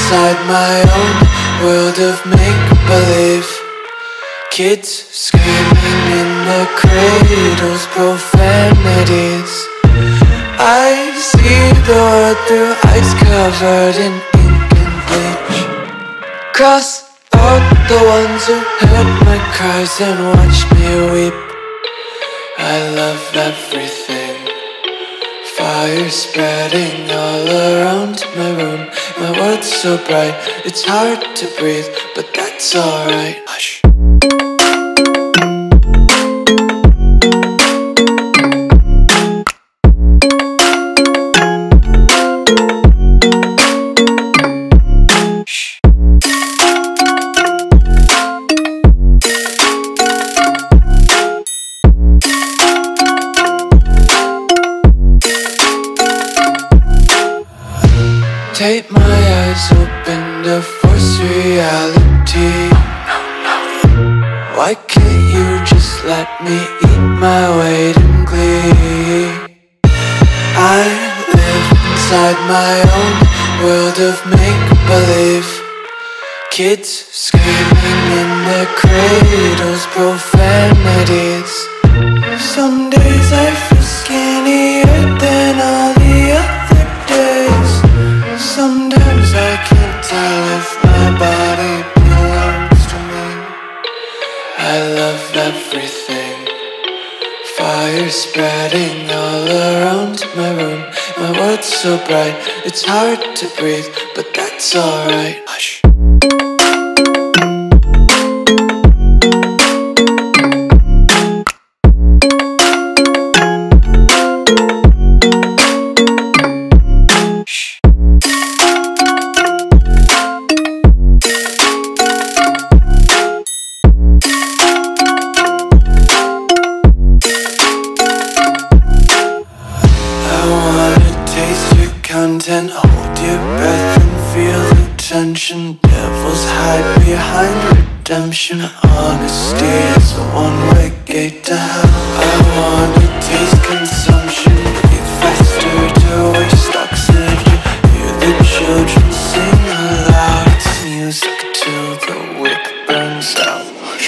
inside my own world of make-believe. Kids screaming in their cradles, profanities. I see the world through ice covered in ink and bleach. Cross out the ones who heard my cries and watched me weep. I love everything. Fire spreading all around my room. My world's so bright, it's hard to breathe, but that's alright. Hush. Tape my eyes open to force reality. Why can't you just let me eat my weight in glee? I live inside my own world of make-believe. Kids screaming in their cradles, profanities. Some days I feel skinnier than all the other days. Sometimes I can't tell if my body belongs to me. I love everything. Fire spreading all around my room. My world's so bright, it's hard to breathe, but that's alright. Hush. Content, hold your breath and feel the tension. Devils hide behind redemption. Honesty is a one-way gate to hell. I wanna taste consumption, breathe faster to waste oxygen. Hear the children sing aloud. It's music till the wick burns out.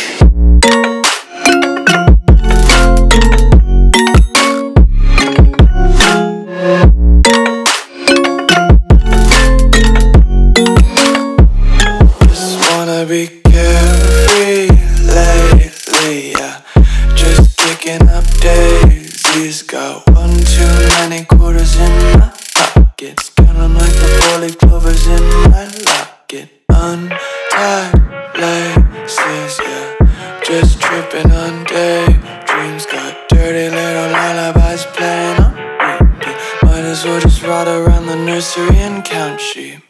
Be carefree lately, yeah. Just picking up daisies. Got one too many quarters in my pockets. Count 'em like the 4-leaf clovers in my locket. Untied laces, yeah. Just tripping on daydreams. Got dirty little lullabies playing on repeat. Might as well just ride around the nursery and count sheep.